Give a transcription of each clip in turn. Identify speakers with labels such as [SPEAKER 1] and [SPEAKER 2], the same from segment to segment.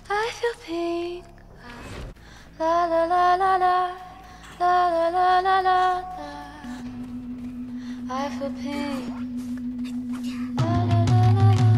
[SPEAKER 1] I feel pink. La la la la la, la la la la la la. I feel pink. La la la la la.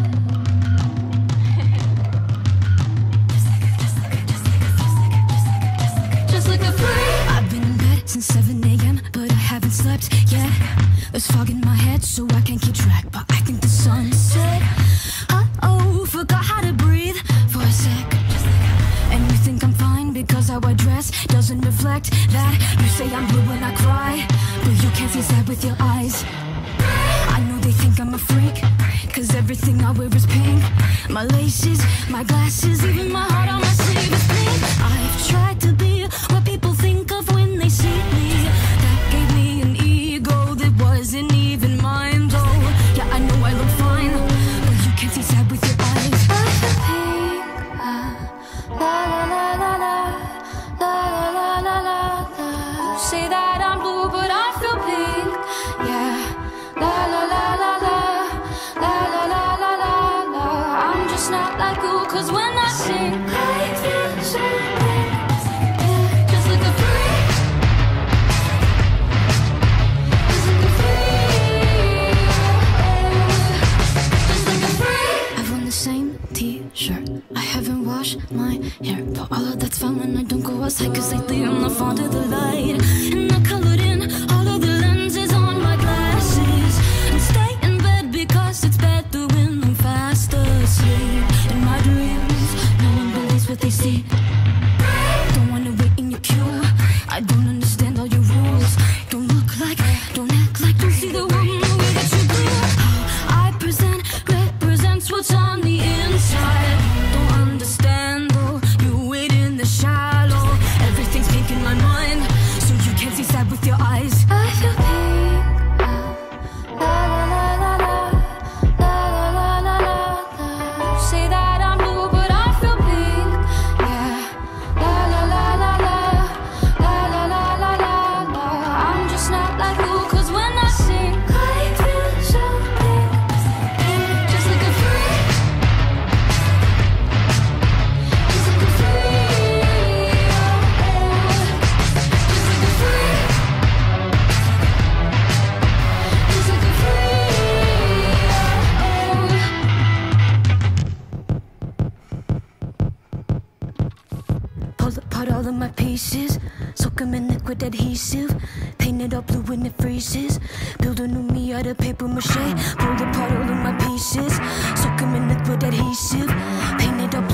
[SPEAKER 1] Just like a freak.
[SPEAKER 2] I've been in bed since 7 a.m., but I haven't slept yet. There's fog in my head, so I can't keep track, but I think the sun set. Uh-oh, forgot how to breathe for a sec. And you think I'm fine because how I dress doesn't reflect that. You say I'm blue when I cry, but you can't see sad with your eyes. I know they think I'm a freak, cause everything I wear is pink. My laces, my glasses, even my heart on my sleeve is pink. I've tried to be what people think of when they see me. That gave me an ego that wasn't even mine, though. Yeah, I know I look fine, but you can't see sad with your eyes.
[SPEAKER 1] I feel pink. La la la la la, la la la la la. You say that I'm blue, but I feel pink. Yeah. La la la la la, la la la la la la. I'm just not like you, cause when I sing, I feel so pink. Yeah, just like a freak. Just like a freak. Just like a freak.
[SPEAKER 2] I've worn the same t-shirt, I haven't washed my hair, but all of that's fine when I don't go outside, cause lately I'm not fond of the light. And I colored in all of the lenses on my glasses, and stay in bed because it's better when I'm fast asleep. In my dreams, no one believes what they see. Don't wanna wait in your queue, I don't understand all your rules. Don't look like, don't act like, don't see the world in the way that you do. How I present represents what's on the inside. Don't understand though, you wait in the shallow. Everything's pink in my mind, so you can't see sad with your eyes.
[SPEAKER 1] I feel pink. La la la la la, la la la la la. You say that I'm blue, but I feel pink. Yeah. La la la la la, la la la la la la. I'm just not like you, cause when I sing, I feel so pink. Just like a freak. Just like a freak. Just like a freak. Just like a freak.
[SPEAKER 2] Pull apart all of my pieces, soak 'em in liquid adhesive, paint it all blue when it freezes, build a new me out of paper mache. Pull apart all of my pieces, soak 'em in liquid adhesive, paint it all